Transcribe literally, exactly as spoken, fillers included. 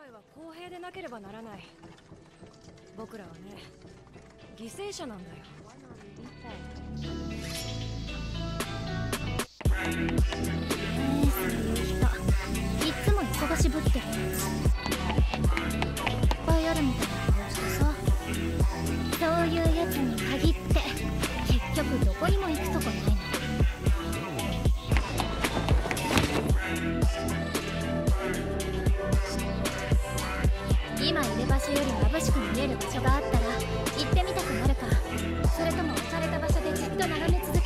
界は公平でなければならない。僕らはね、犠牲者なんだよ。 えー、そういう人いつも忙しぶってるやついっぱいあるみたいな顔してさ、そういうやつに限って結局どこにも行くとこないの。今いる場所より眩しく見える場所があったら行ってみたくなるか、それとも押された場所でじっと眺め続け